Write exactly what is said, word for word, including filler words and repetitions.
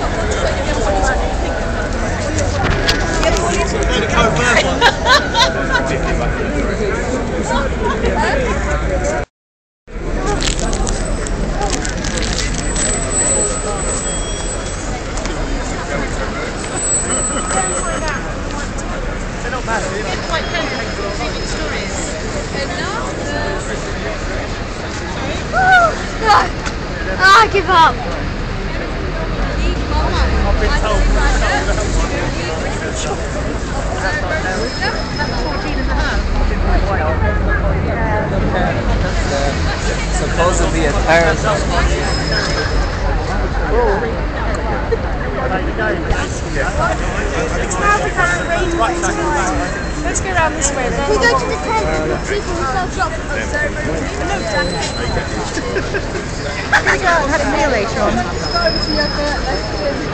Ah, I give up. Supposedly a parasite. Let's go around this way. We go to the tent, people will sell chocolate. No, Jack. We're going to have a meal later on. Let's go over to your